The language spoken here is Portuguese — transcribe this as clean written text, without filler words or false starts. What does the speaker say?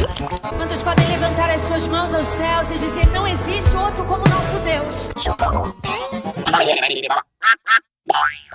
Quantos podem levantar as suas mãos aos céus e dizer: não existe outro como nosso Deus?